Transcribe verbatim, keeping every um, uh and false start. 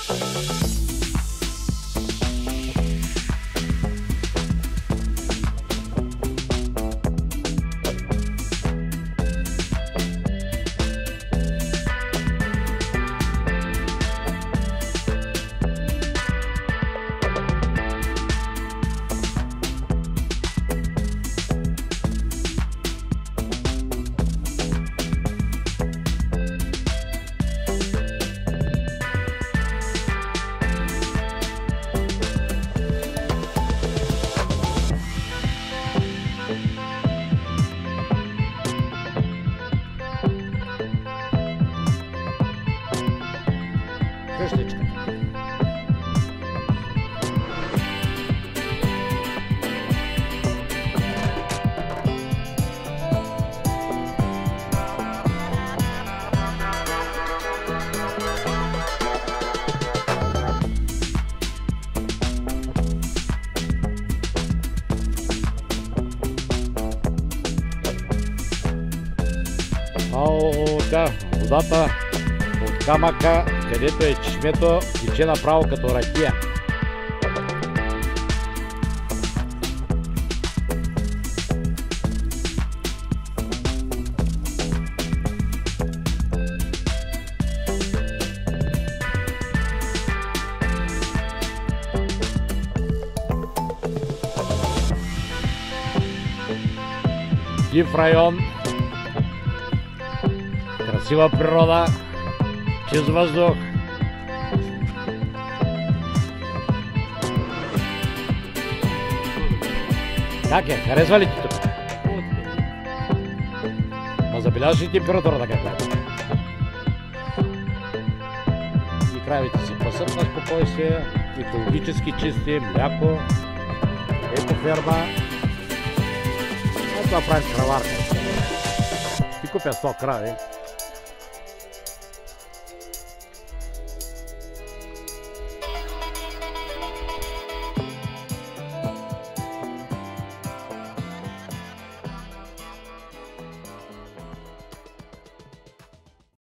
Къщичка. О, да, водата от камъка, където е чешмето, тече направо като ракия. Див район, красива природа, чист въздух. Как е? Харесва ли ти тук? Ма забелязваш ли температурата каква е? И кравите си пасат на спокойствие, екологически чисти, мляко, екоферма. А това правим краварка. Ще купя сто крави.